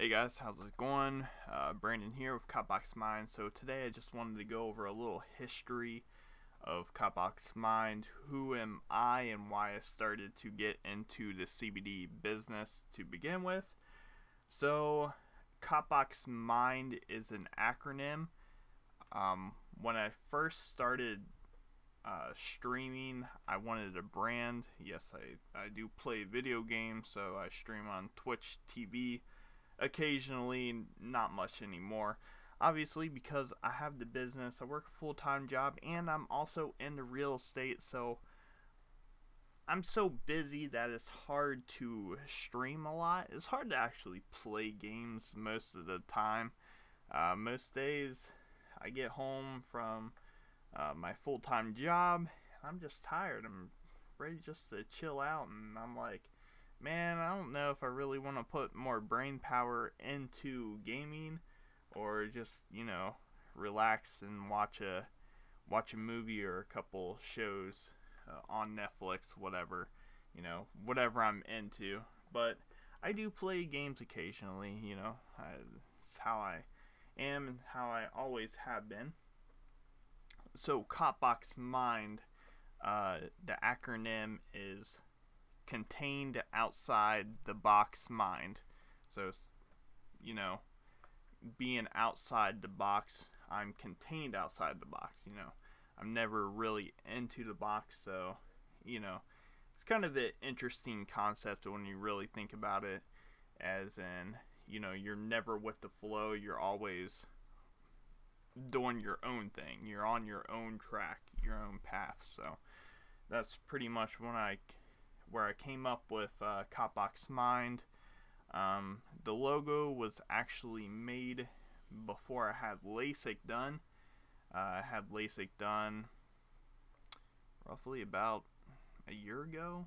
Hey guys, how's it going? Brandon here with Copbox Mind. So today I just wanted to go over a little history of Copbox Mind. Who am I and why I started to get into the CBD business to begin with. So Copbox Mind is an acronym. When I first started streaming, I wanted a brand. Yes, I do play video games, so I stream on Twitch TV occasionally, not much anymore. Obviously, because I have the business, I work a full-time job, and I'm also into real estate, so I'm so busy that it's hard to stream a lot. It's hard to actually play games most of the time. Most days, I get home from my full-time job, I'm just tired. I'm ready just to chill out, and I'm like, man, I don't know if I really want to put more brain power into gaming or just, relax and watch a movie or a couple shows on Netflix, whatever I'm into. But I do play games occasionally, it's how I am and how I always have been. So Copbox Mind, the acronym is contained outside the box mind. So, being outside the box, I'm contained outside the box. I'm never really into the box, so, it's kind of an interesting concept when you really think about it, as in, you're never with the flow, you're always doing your own thing, you're on your own track, your own path. So that's pretty much where I came up with Copbox Mind. The logo was actually made before I had LASIK done. I had LASIK done roughly about a year ago.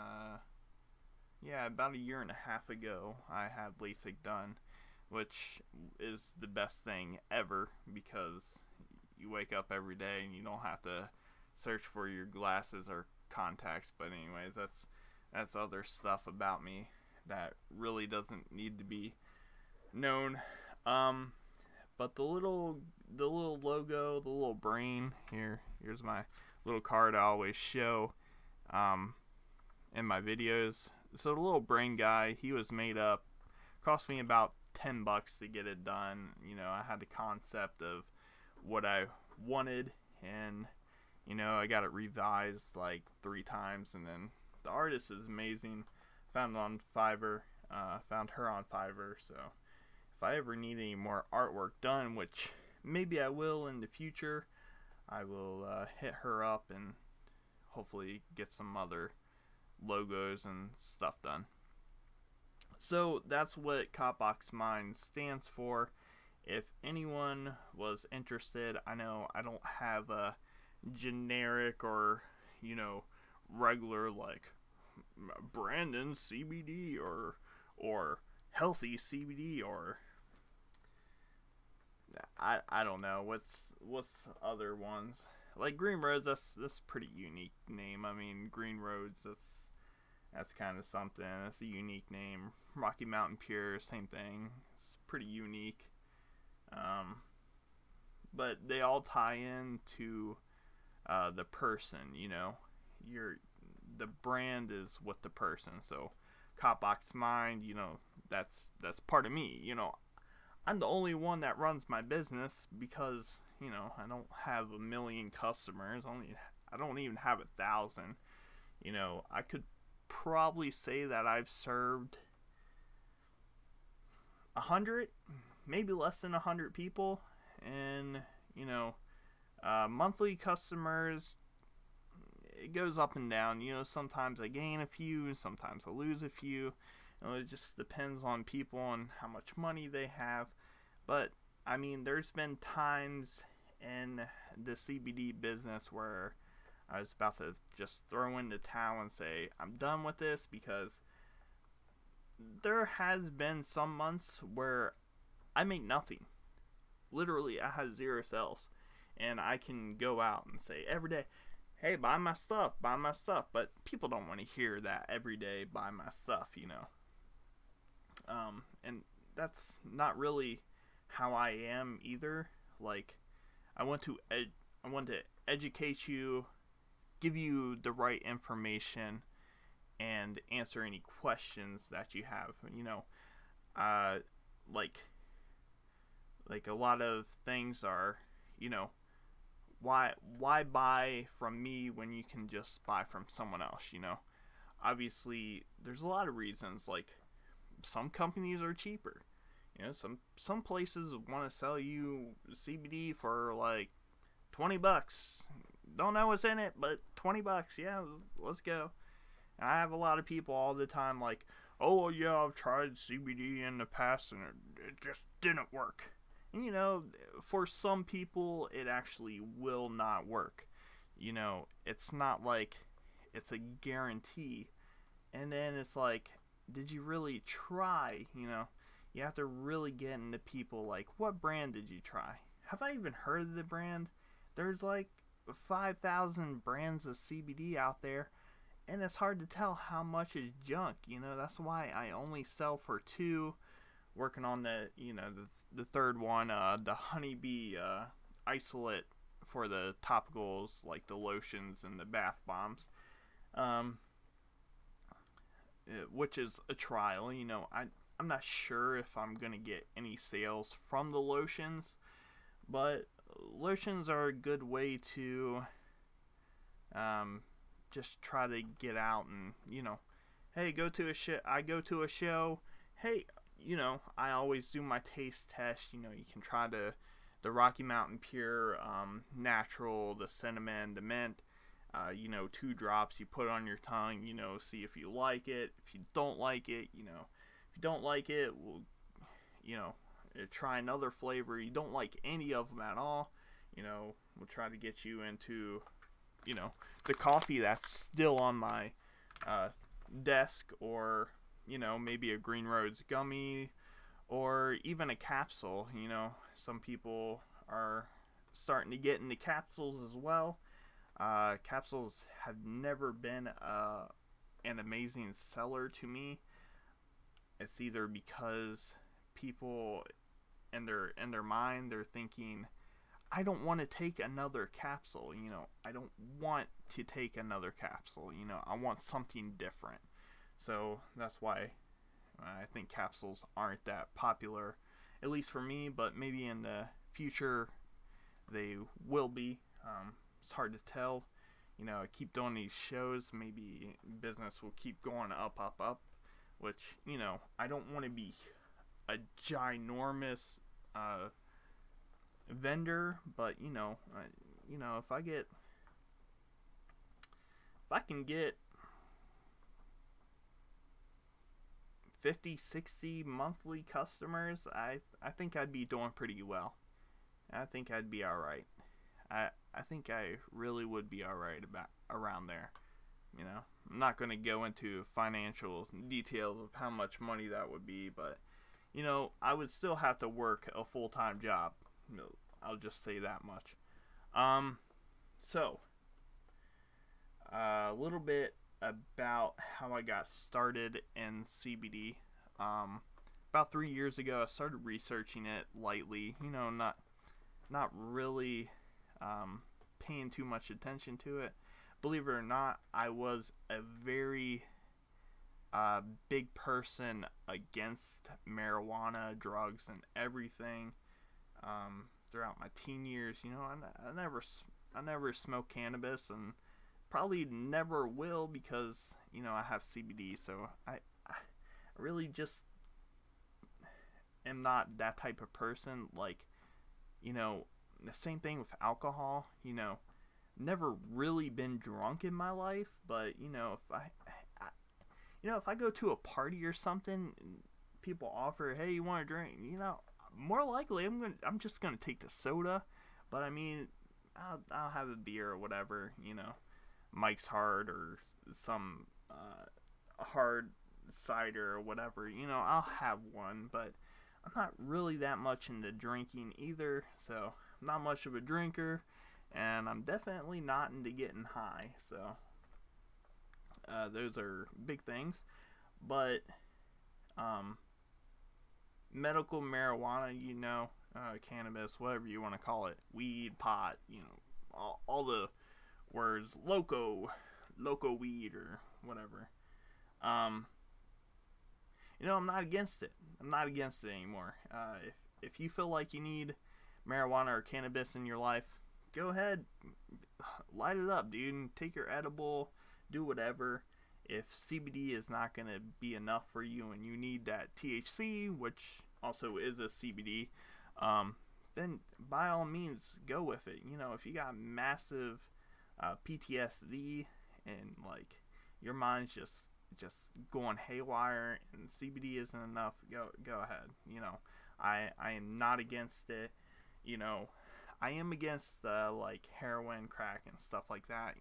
About a year and a half ago, I had LASIK done, which is the best thing ever because you wake up every day and you don't have to search for your glasses or contacts. But anyways, that's other stuff about me that really doesn't need to be known. But the little logo, the little brain here's my little card I always show in my videos. So the little brain guy, he was made up, cost me about $10 to get it done. I had the concept of what I wanted, and I got it revised like 3 times, and then the artist is amazing. Found it on Fiverr. Found her on Fiverr. So if I ever need any more artwork done, which maybe I will in the future, I will hit her up and hopefully get some other logos and stuff done. So that's what Copbox Mind stands for. If anyone was interested, I know I don't have a generic or regular like Brandon CBD or healthy CBD, or I don't know what's other ones like Green Roads. That's a pretty unique name. I mean, Green Roads, that's kind of something. That's a unique name. Rocky Mountain Pure, same thing. It's pretty unique. But they all tie into the person. The brand is with the person. So Copbox Mind, that's part of me. I'm the only one that runs my business because I don't have a million customers. I don't even have 1,000. I could probably say that I've served 100, maybe less than 100 people, and monthly customers, it goes up and down. Sometimes I gain a few, sometimes I lose a few. It just depends on people and how much money they have. But I mean, there's been times in the CBD business where I was about to just throw in the towel and say I'm done with this, because there has been some months where I make nothing. Literally, I have 0 sales, and I can go out and say every day, hey, buy my stuff, but people don't want to hear that every day, buy my stuff, and that's not really how I am either. Like, I want to educate you, give you the right information, and answer any questions that you have. Uh, like a lot of things are, you know, why buy from me when you can just buy from someone else? Obviously, there's a lot of reasons. Like, some companies are cheaper. Some places want to sell you CBD for like $20. Don't know what's in it, but $20. Yeah, let's go. And I have a lot of people all the time like, oh yeah, I've tried CBD in the past and it just didn't work. And for some people, it actually will not work. It's not like it's a guarantee. And then it's like, did you really try? You have to really get into people like, what brand did you try? Have I even heard of the brand? There's like 5,000 brands of CBD out there, and it's hard to tell how much is junk. That's why I only sell for 2. Working on the third one, the honeybee isolate for the topicals, like the lotions and the bath bombs, which is a trial. I'm not sure if I'm gonna get any sales from the lotions, but lotions are a good way to just try to get out and hey, I go to a show. Hey, I always do my taste test. You can try the Rocky Mountain Pure natural, the cinnamon, the mint. 2 drops you put on your tongue. See if you like it. If you don't like it, we'll try another flavor. You don't like any of them at all, we'll try to get you into the coffee that's still on my desk, or maybe a Green Roads gummy, or even a capsule. Some people are starting to get into capsules as well. Capsules have never been an amazing seller to me. It's either because people in their mind, they're thinking, I don't want to take another capsule. I don't want to take another capsule. I want something different. So that's why I think capsules aren't that popular, at least for me, but maybe in the future they will be. It's hard to tell. I keep doing these shows, maybe business will keep going up, which, I don't want to be a ginormous vendor, but if I can get 50, 60 monthly customers, I think I'd be doing pretty well. I think I'd be alright. I think I really would be alright around there. I'm not going to go into financial details of how much money that would be, but I would still have to work a full-time job. I'll just say that much. So a little bit about how I got started in CBD. About 3 years ago, I started researching it lightly. Not really paying too much attention to it. Believe it or not, I was a very big person against marijuana, drugs, and everything throughout my teen years. I never smoked cannabis, and probably never will, because I have CBD. So I really just am not that type of person. Like, the same thing with alcohol. Never really been drunk in my life, but if I go to a party or something, and people offer, hey, you want a drink? More likely I'm just gonna take the soda. But I mean, I'll have a beer or whatever. Mike's Hard or some hard cider or whatever. I'll have one, but I'm not really that much into drinking either. So I'm not much of a drinker, and I'm definitely not into getting high. So those are big things. But medical marijuana, cannabis, whatever you want to call it, weed, pot, all the words, loco weed or whatever. Um, I'm not against it. I'm not against it anymore. If you feel like you need marijuana or cannabis in your life, go ahead, light it up, dude, and take your edible, do whatever. If CBD is not going to be enough for you and you need that THC, which also is a CBD, then by all means go with it. If you got massive PTSD and like your mind's just going haywire and CBD isn't enough, go ahead. I am not against it. I am against like heroin, crack, and stuff like that.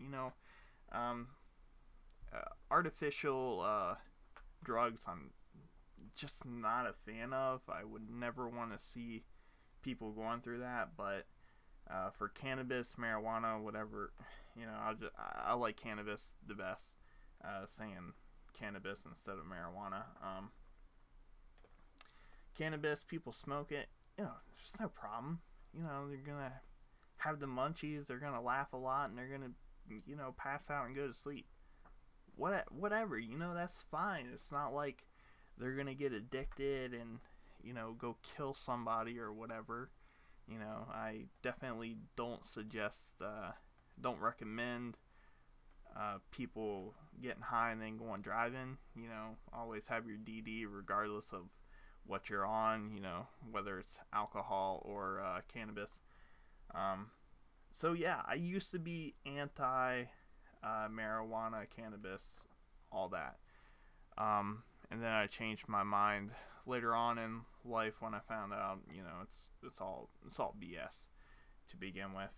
Artificial drugs, I'm just not a fan of. I would never want to see people going through that. But for cannabis, marijuana, whatever, I like cannabis the best. Saying cannabis instead of marijuana. Cannabis, people smoke it. There's no problem. They're gonna have the munchies. They're gonna laugh a lot, and they're gonna, pass out and go to sleep. Whatever. That's fine. It's not like they're gonna get addicted and go kill somebody or whatever. I definitely don't don't recommend people getting high and then going driving. Always have your DD regardless of what you're on, whether it's alcohol or cannabis. So yeah, I used to be anti marijuana, cannabis, all that. And then I changed my mind later on in life when I found out, it's all BS to begin with.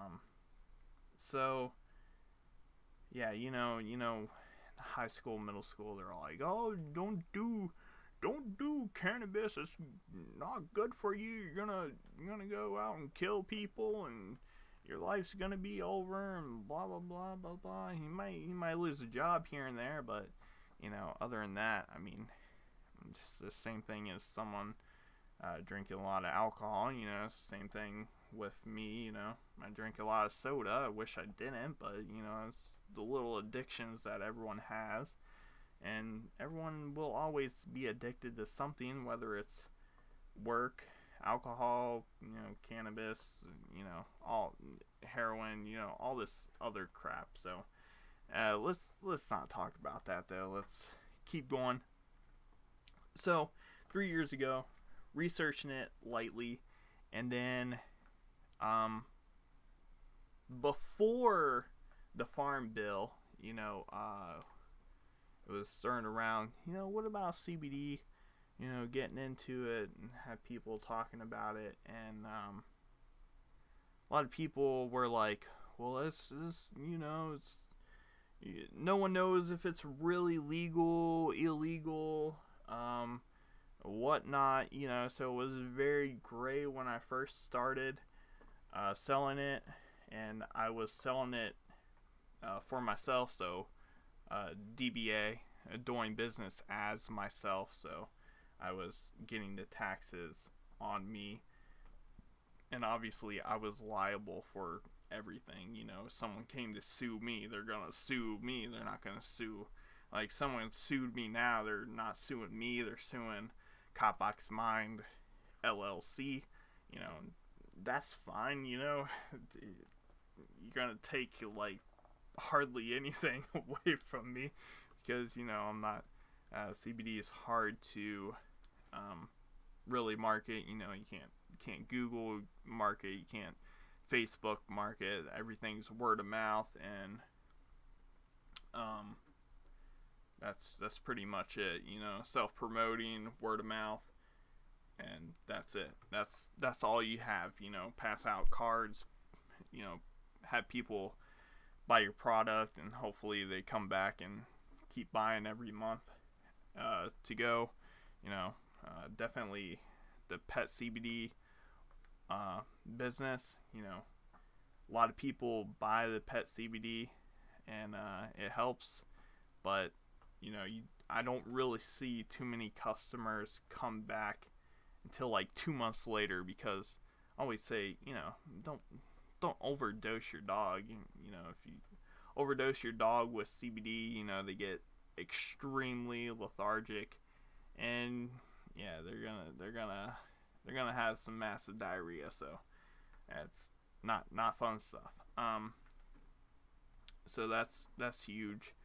So yeah, high school, middle school, they're all like, "Oh, don't do cannabis. It's not good for you. You're gonna go out and kill people, and your life's gonna be over, and blah blah blah blah blah." He might lose a job here and there, but other than that, I mean, just the same thing as someone drinking a lot of alcohol. It's the same thing with me. I drink a lot of soda. I wish I didn't, but it's the little addictions that everyone has. And everyone will always be addicted to something, whether it's work, alcohol, cannabis, all heroin, all this other crap. So let's not talk about that though. Let's keep going. So 3 years ago, researching it lightly, and then before the Farm Bill, it was stirring around, what about CBD, getting into it and have people talking about it. And a lot of people were like, well, this is, it's, no one knows if it's really legal, illegal, whatnot, so it was very gray when I first started selling it. And I was selling it for myself, so DBA, doing business as myself, so I was getting the taxes on me, and obviously I was liable for everything. If someone came to sue me, they're gonna sue me. They're not gonna sue, like, someone sued me now, they're not suing me, they're suing Copbox Mind LLC. That's fine. You're gonna take like hardly anything away from me, because I'm not CBD is hard to really market. You can't Google market, you can't Facebook market. Everything's word of mouth, and that's pretty much it. Self-promoting, word of mouth, and that's it. That's all you have. Pass out cards, have people buy your product, and hopefully they come back and keep buying every month to go. Definitely the pet CBD business. A lot of people buy the pet CBD, and it helps, but I don't really see too many customers come back until like 2 months later, because I always say, don't overdose your dog. If you overdose your dog with CBD, they get extremely lethargic, and yeah, they're gonna have some massive diarrhea. So that's not fun stuff. So that's huge.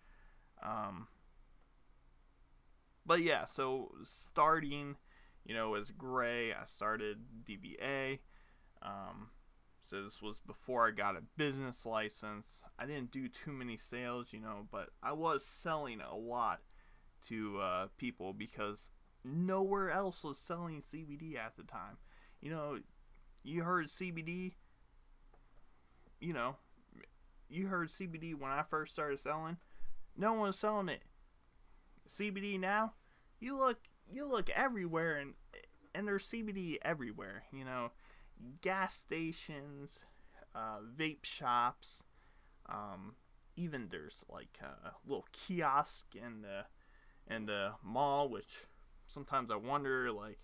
But yeah, so starting, as Gray, I started DBA. So this was before I got a business license. I didn't do too many sales, but I was selling a lot to people, because nowhere else was selling CBD at the time. You heard CBD, you heard CBD when I first started selling. No one was selling it. CBD now, you look everywhere, and there's CBD everywhere. Gas stations, vape shops, even there's like a little kiosk in the mall, which sometimes I wonder, like,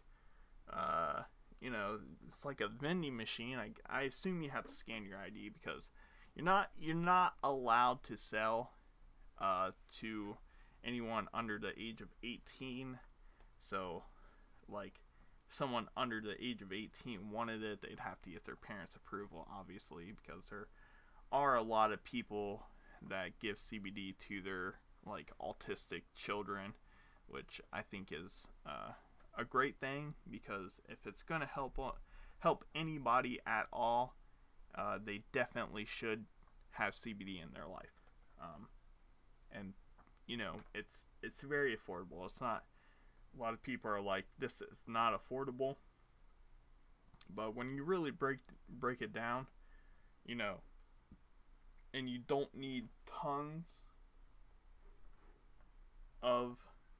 it's like a vending machine. I assume you have to scan your ID, because you're not allowed to sell to anyone under the age of 18. So, like, someone under the age of 18 wanted it, they'd have to get their parents' approval, obviously, because there are a lot of people that give CBD to their, like, autistic children, which I think is a great thing, because if it's going to help anybody at all, they definitely should have CBD in their life. And it's very affordable. It's not, a lot of people are like, this is not affordable, but when you really break it down, and you don't need tons of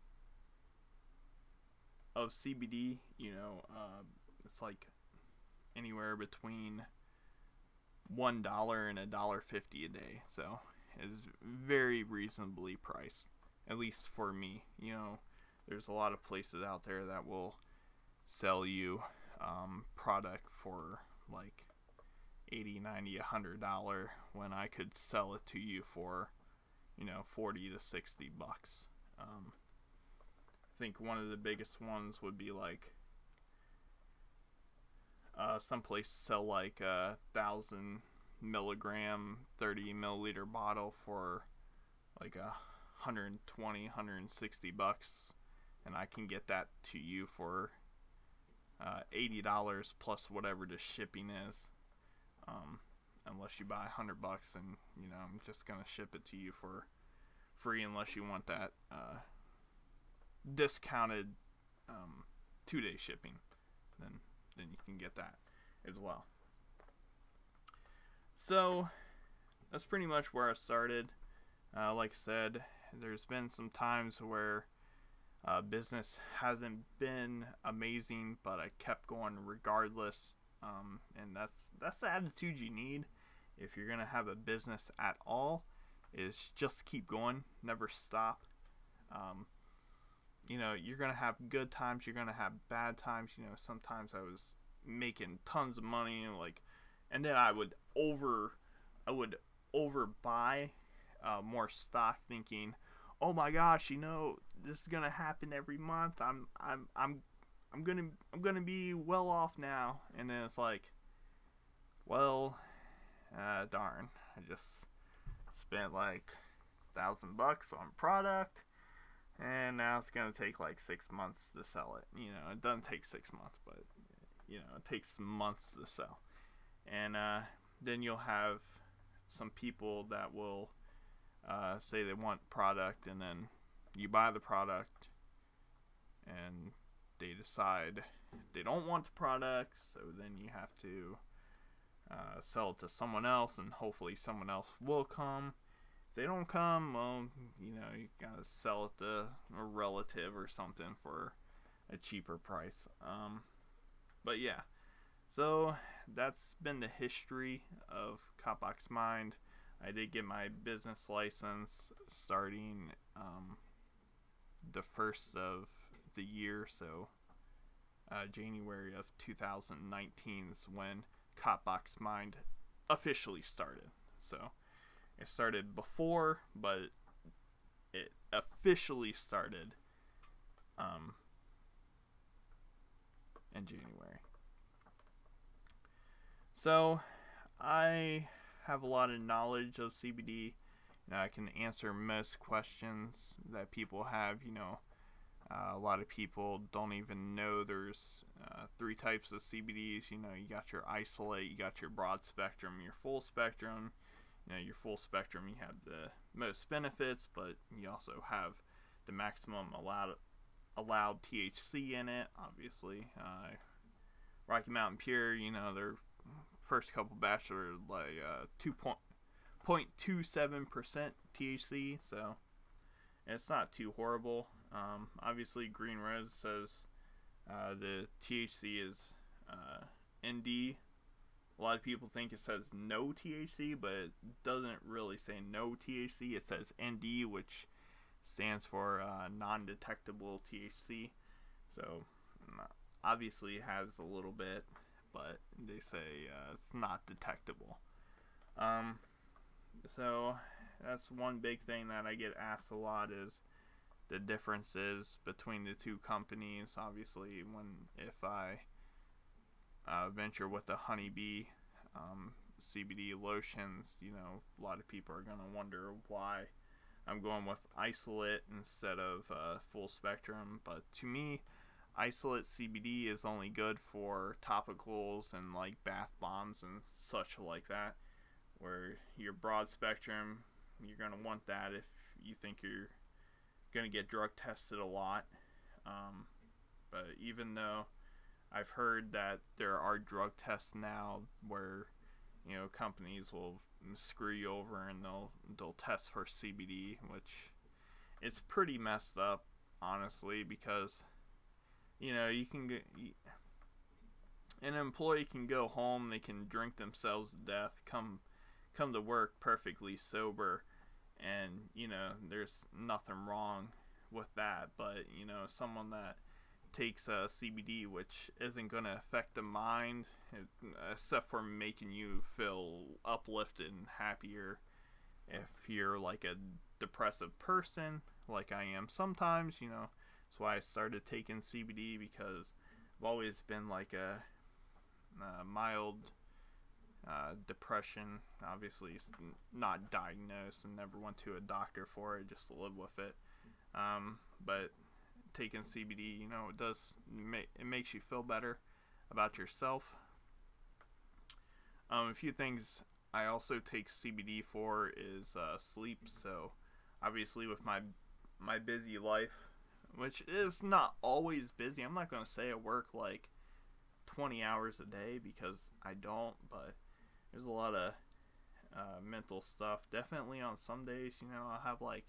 CBD, it's like anywhere between $1 and $1.50 a day. So it's very reasonably priced, at least for me. There's a lot of places out there that will sell you product for like $80, $90, $100, when I could sell it to you for, $40 to $60. I think one of the biggest ones would be like, some places sell like 1,000 milligram 30 milliliter bottle for like $120, $160, and I can get that to you for $80 plus whatever the shipping is, unless you buy $100, and I'm just gonna ship it to you for free, unless you want that discounted 2-day shipping, then you can get that as well. So that's pretty much where I started. Like I said, there's been some times where business hasn't been amazing, but I kept going regardless, and that's the attitude you need if you're gonna have a business at all, is just keep going, never stop. You're gonna have good times, you're gonna have bad times. Sometimes I was making tons of money, and then I would overbuy more stock, thinking, oh my gosh, this is gonna happen every month. I'm gonna be well off now, and then it's like, well, darn, I just spent like $1,000 on product, and now it's gonna take like 6 months to sell it. It doesn't take 6 months, but it takes months to sell. And then you'll have some people that will say they want product, and then you buy the product, and they decide they don't want the product, so then you have to sell it to someone else, and hopefully someone else will come. If they don't come, well, you gotta sell it to a relative or something for a cheaper price. But yeah, so that's been the history of Copbox Mind. I did get my business license starting the first of the year, so January of 2019 is when Copbox Mind officially started. So it started before, but it officially started in January. So I have a lot of knowledge of CBD. I can answer most questions that people have. A lot of people don't even know there's 3 types of CBDs. You got your isolate, you got your broad spectrum, your full spectrum. Your full spectrum, you have the most benefits, but you also have the maximum allowed THC in it. Obviously, Rocky Mountain Pure, their first couple batches are like 2.27% THC, so it's not too horrible. Obviously, Green Rose says the THC is ND. A lot of people think it says no THC, but it doesn't really say no THC. It says ND, which stands for non-detectable THC. So obviously it has a little bit, but they say it's not detectable. So that's one big thing that I get asked a lot is the differences between the 2 companies. Obviously, if I venture with the Honeybee CBD lotions, a lot of people are going to wonder why I'm going with isolate instead of full spectrum. But to me, isolate CBD is only good for topicals and like bath bombs and such like that, where your broad spectrum, you're going to want that if you think you're going to get drug tested a lot. But even though I've heard that there are drug tests now where companies will screw you over and they'll test for CBD, which is pretty messed up, honestly, because you can get an employee can go home, they can drink themselves to death, come to work perfectly sober, and there's nothing wrong with that. But someone that takes CBD, which isn't going to affect the mind except for making you feel uplifted and happier. If you're like a depressive person like I am sometimes, that's why I started taking CBD, because I've always been like a mild depression. Obviously not diagnosed and never went to a doctor for it, just to live with it. But taking CBD, it does it makes you feel better about yourself. A few things I also take CBD for is sleep. So obviously with my busy life, which is not always busy, I'm not going to say I work like 20 hours a day, because I don't, but there's a lot of mental stuff. Definitely on some days, I'll have like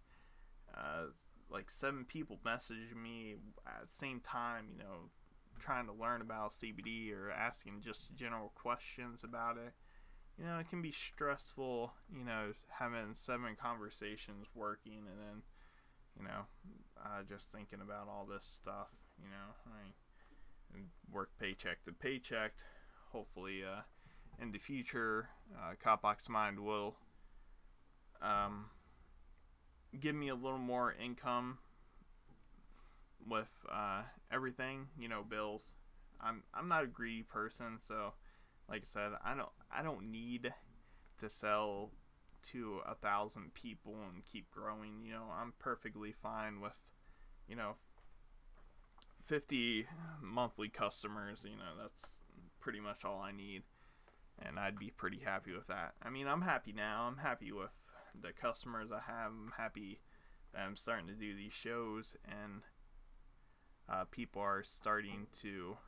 7 people message me at the same time, trying to learn about CBD or asking just general questions about it. It can be stressful, having 7 conversations working and then, just thinking about all this stuff, work paycheck to paycheck. Hopefully, in the future, Copbox Mind will give me a little more income with everything, bills. I'm not a greedy person, so like I said, I don't need to sell to 1,000 people and keep growing. I'm perfectly fine with 50 monthly customers. That's pretty much all I need, and I'd be pretty happy with that. I mean, I'm happy now. I'm happy with the customers I have. I'm happy that I'm starting to do these shows, and people are starting to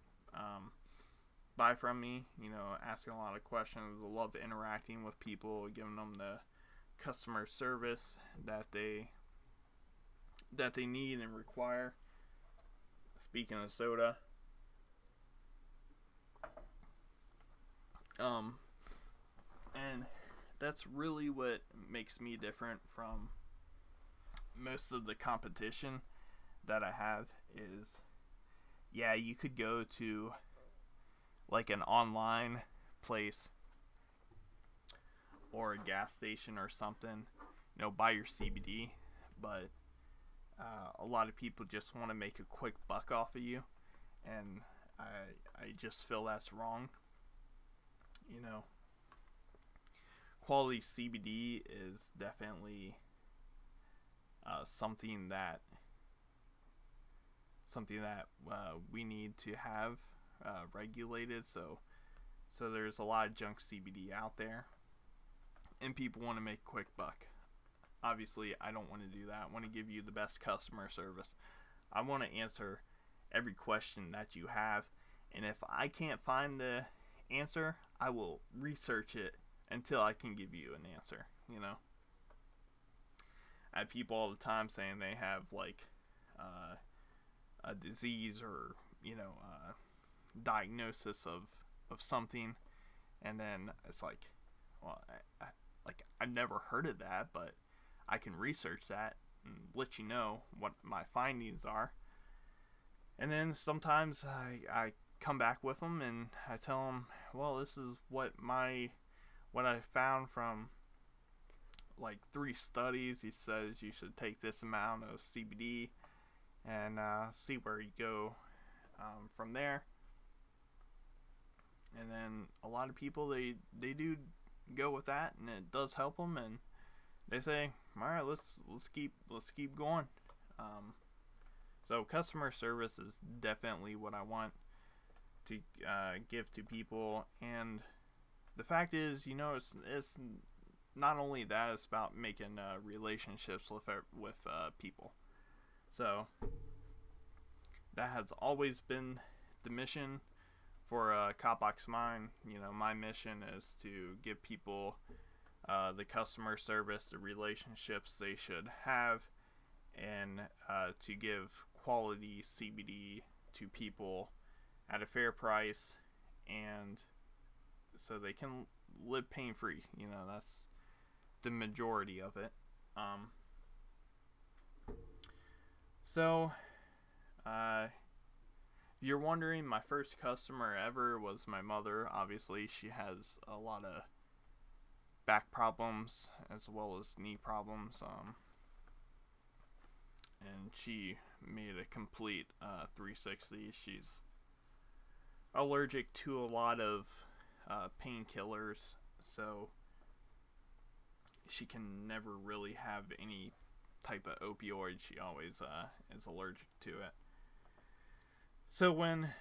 buy from me, asking a lot of questions. I love interacting with people, giving them the customer service that they need and require. Speaking of soda, and that's really what makes me different from most of the competition that I have, is yeah, you could go to like an online place or a gas station or something, buy your CBD, but a lot of people just want to make a quick buck off of you, and I just feel that's wrong. You know, quality CBD is definitely something that we need to have regulated. So there's a lot of junk CBD out there, and people want to make a quick buck. Obviously, I don't want to do that. I want to give you the best customer service. I want to answer every question that you have, and if I can't find the answer, I will research it until I can give you an answer. I have people all the time saying they have like a disease or diagnosis of something, and then it's like, well, I've never heard of that, but I can research that and let you know what my findings are. And then sometimes I come back with them and I tell them, well, this is what I found from like 3 studies. He says you should take this amount of CBD and see where you go from there. And then a lot of people, they do go with that, and it does help them, and they say, all right, let's keep going. So customer service is definitely what I want to give to people, and the fact is, it's not only that, it's about making relationships with people. So that has always been the mission for Copbox Mind. My mission is to give people the customer service, the relationships they should have, and to give quality CBD to people at a fair price, and so they can live pain-free. That's the majority of it. So if you're wondering, my first customer ever was my mother. Obviously, she has a lot of back problems as well as knee problems, and she made a complete 360. She's allergic to a lot of painkillers, so she can never really have any type of opioid. She always is allergic to it. So when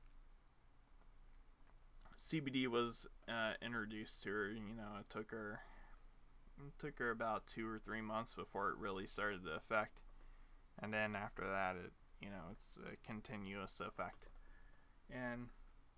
CBD was introduced to her, it took her about 2 or 3 months before it really started to affect, and then after that, it's a continuous effect. And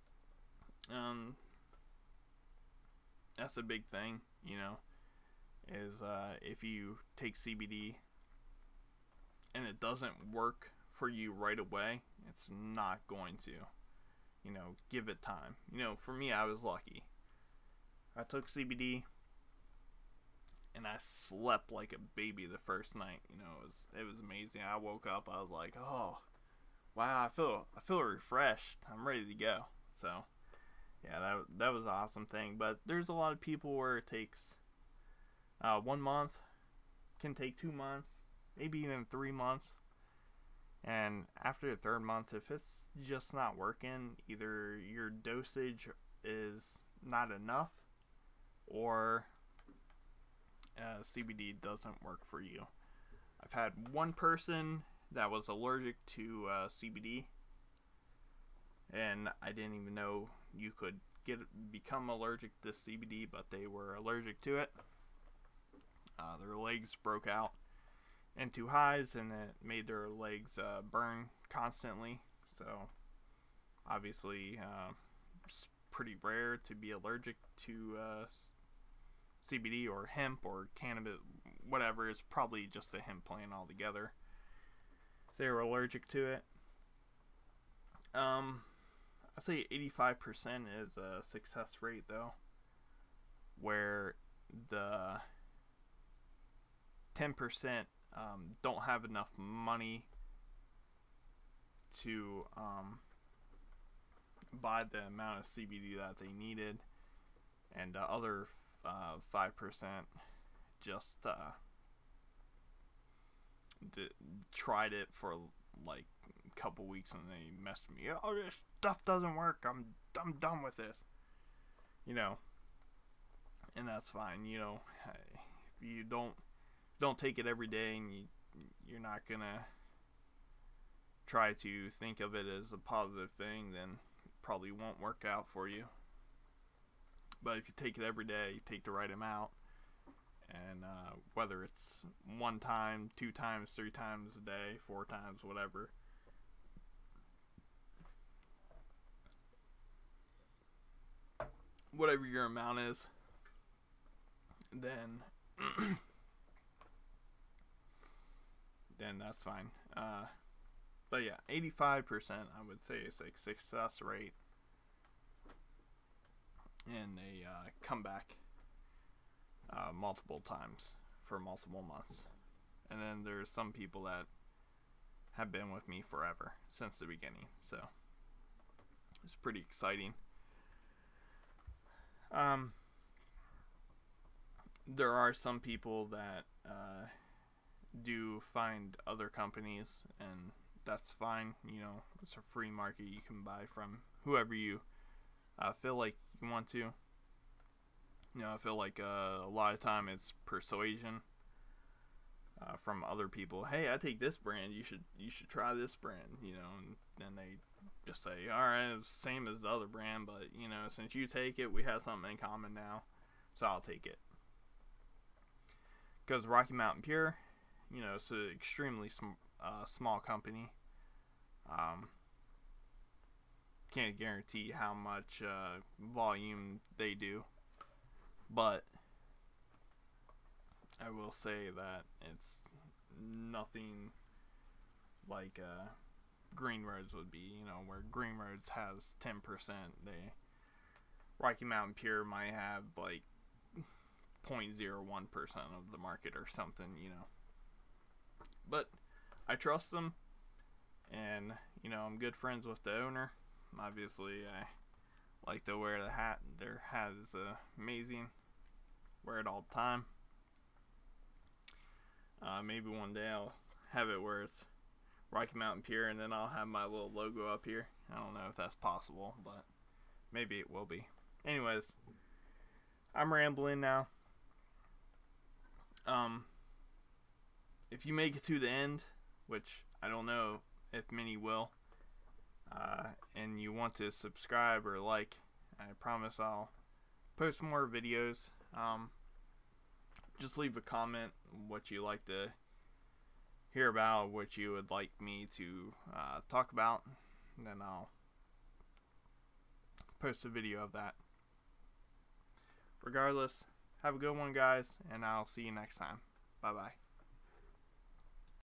that's a big thing, is if you take CBD and it doesn't work for you right away, it's not going to. Give it time. For me, I was lucky. I took CBD and I slept like a baby the first night. It was amazing. I woke up, I was like, oh wow, I feel refreshed. I'm ready to go. So yeah, that was an awesome thing. But there's a lot of people where it takes 1 month, can take 2 months, maybe even 3 months. And after the 3rd month, if it's just not working, either your dosage is not enough, or CBD doesn't work for you. I've had one person that was allergic to CBD, and I didn't even know you could become allergic to CBD, but they were allergic to it. Their legs broke out into hives, and it made their legs burn constantly. So obviously it's pretty rare to be allergic to CBD or hemp or cannabis, whatever. It's probably just a hemp plant altogether. They were allergic to it. I say 85% is a success rate, though, where the 10% don't have enough money to buy the amount of CBD that they needed, and the other 5% just tried it for like a couple weeks, and they messed with me. Oh, this stuff doesn't work. I'm done with this. You know, and that's fine. You know, if you don't take it every day, and you're not gonna try to think of it as a positive thing, then it probably won't work out for you. But if you take it every day, you take the right amount, and whether it's 1 time, 2 times, 3 times a day, 4 times, whatever, whatever your amount is, then then that's fine. But yeah, 85% I would say is like success rate, and they come back multiple times for multiple months. And then there's some people that have been with me forever since the beginning, so it's pretty exciting. There are some people that do find other companies, and that's fine. You know, it's a free market. You can buy from whoever you feel like you want to. You know, I feel like a lot of time it's persuasion from other people. Hey, I take this brand. You should try this brand. You know, and then they just say, all right, it's the same as the other brand, but you know, since you take it, we have something in common now, so I'll take it. Because Rocky Mountain Pure, you know, it's an extremely small company. Can't guarantee how much volume they do, but I will say that it's nothing like Green Roads would be. You know, where Green Roads has 10%, Rocky Mountain Pure might have like 0.01% of the market or something, you know. But I trust them, and you know, I'm good friends with the owner. Obviously, I like to wear the hat. Their hat is amazing. Wear it all the time. Maybe one day I'll have it where it's Rocky Mountain Pure, and then I'll have my little logo up here. I don't know if that's possible, but maybe it will be. Anyways, I'm rambling now. If you make it to the end, which I don't know if many will, and you want to subscribe or like, I promise I'll post more videos. Just leave a comment what you like to hear about, what you would like me to talk about, and then I'll post a video of that. Regardless, have a good one, guys, and I'll see you next time. Bye bye.